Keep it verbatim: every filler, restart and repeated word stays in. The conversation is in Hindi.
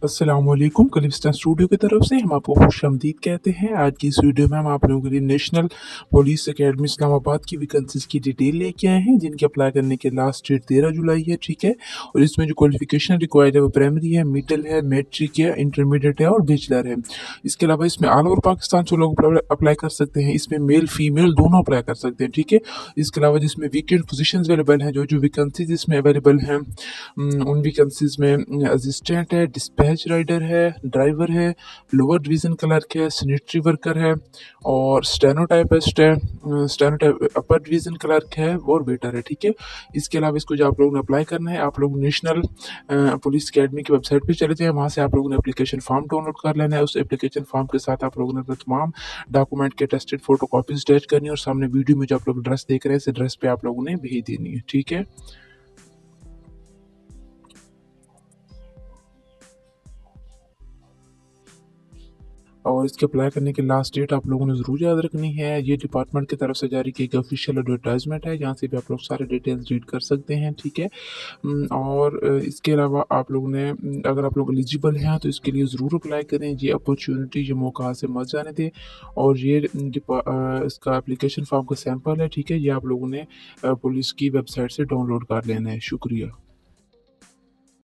अस्सलामुअलैकुम कलिस्तान स्टूडियो की तरफ से हम आपको खुशामदीद कहते हैं। आज की इस वीडियो में हम आप लोगों के लिए नेशनल पुलिस एकेडमी इस्लामाबाद की वैकेंसीज की डिटेल लेके आए हैं, जिनके अप्लाई करने की लास्ट डेट तेरह जुलाई है। ठीक है, और इसमें जो क्वालिफिकेशन रिक्वायर्ड है वो प्राइमरी है, मिडिल है, मैट्रिक है, इंटरमीडिएट है और बैचलर है। इसके अलावा इसमें ऑल ओवर पाकिस्तान से लोग अप्लाई कर सकते हैं। इसमें मेल फीमेल दोनों अप्लाई कर सकते हैं। ठीक है, इसके अलावा जिसमें वीकेंड पोजीशन अवेलेबल हैं, जो जो वैकेंसीज इसमें अवेलेबल हैं उन वैकेंसीज में असिस्टेंट है, डिस्पैच राइडर है, ड्राइवर है, लोअर डिवीजन क्लर्क है, सैनिटरी वर्कर है और स्टेनोटाइपिस्ट है, स्टेनोटाइप अपर डिवीजन क्लर्क है और वेटर है। ठीक है, इसके अलावा इसको जो आप लोगों ने अप्लाई करना है, आप लोग नेशनल पुलिस अकेडमी की वेबसाइट पे चले जाएं। वहाँ से आप लोगों ने एप्लीकेशन फॉर्म डाउनलोड कर लेना है। उस एप्लीकेशन फॉर्म के साथ आप लोगों ने अपने तमाम डॉक्यूमेंट के टेस्टेड फोटो कॉपीज अटैच करनी है और सामने वीडियो में जो आप लोग एड्रेस देख रहे हैं, इस एड्रेस पे आप लोगों ने भेज देनी है। ठीक है, और इसके अप्लाई करने की लास्ट डेट आप लोगों ने ज़रूर याद रखनी है। ये डिपार्टमेंट की तरफ से जारी की गई ऑफिशियल एडवर्टाइजमेंट है, जहाँ से भी आप लोग सारे डिटेल्स रीड कर सकते हैं। ठीक है, उम, और अ, इसके अलावा आप लोगों ने उम, अगर आप लोग एलिजिबल हैं तो इसके लिए ज़रूर अप्लाई करें। ये अपॉर्चुनिटी, ये मौका से मत जाने दें। और ये डिपा अ, इसका एप्लीकेशन फॉर्म का सैंपल है। ठीक है, ये आप लोगों ने अ, पुलिस की वेबसाइट से डाउनलोड कर लेना है। शुक्रिया।